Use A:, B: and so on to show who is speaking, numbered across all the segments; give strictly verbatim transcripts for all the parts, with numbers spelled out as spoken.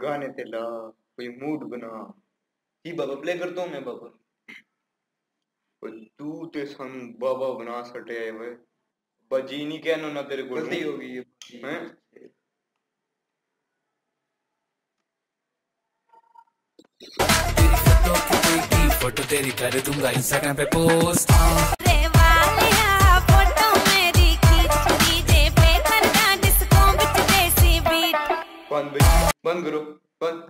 A: गाने ते ला, कोई मूड बना। जी बाबा प्ले करता हूँ मैं बाबा। तू ते सन बाबा बना सटे है वे बजी नहीं कहना ना तेरे को गलती हो गई है।
B: तेरी फोटो तेरी कर दूंगा इंस्टाग्राम पे पोस्ट।
C: रे वालिया फोटो मेरी खींच लीजे पे करना डिस्को विच देसी बीट।
A: बंद बंद करो बंद।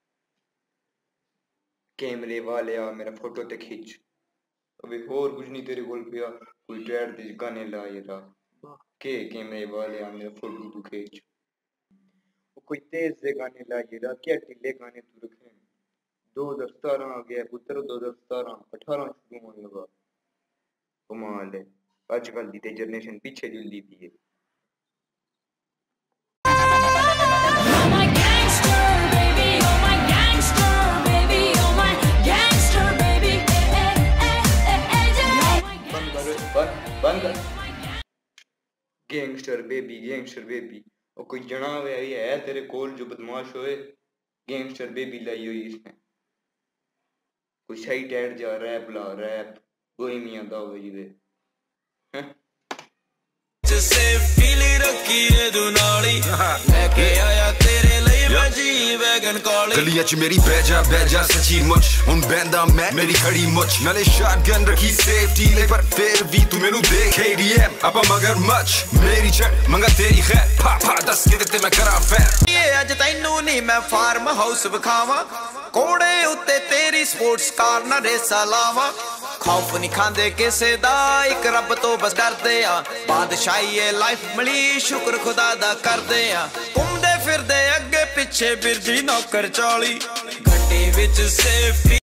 A: कैमरे वाले आ मेरा फोटो ते खींच। अभी और कुछ नहीं तेरे कोल पिया कोई ट्रेड दे गाने ला ये ला के कैमरे वाले आ मेरा फोटो तू खींच। कोई तेज से गाने ला ये ला क्या टिल्ले गाने तू रखे। दो हजार सतारह आ गया पुत्र दो हजार सतारह अठारह शुरू होने लगा। कमाल है आजकल की जनरेशन पीछे जल्दी थी है। बंद गैंगस्टर बेबी गैंगस्टर बेबी और कोई जना हुआ है तेरे कोल जो बदमाश होए। गैंगस्टर बेबी लाई हुई इसने कोई सही टैड जा रैप ला रैप कोई मियां दा हुए जी
B: से फीली रखी है दुनाली लेके आया तेरे लिए मैं जी वैगन कॉली।
D: गलियां च मेरी बैजा बैजा सची मुच हुन बैंदा मैं मेरी खड़ी मुच नाले शॉटगन रखी सेफ्टी ले पर फिर भी तू मेनू देख एडीएम अपा मगर मच मेरी चढ़ मंगा तेरी खैर पा पा दस के ते मैं करा फैर।
B: ये अज तैनू नहीं मैं फार्म हाउस विखावा कोड़े उत्ते तेरी स्पोर्ट्स कार ना रेसा लावा। खौफ नहीं खांदे किसे दा एक रब तो बस डरदे आ बादशाही है लाइफ मिली शुक्र खुदा दा करदे आ। घूमदे फिरदे अगे पिछे बिरजी नौकर चौली घट्टी विच सेफ्टी।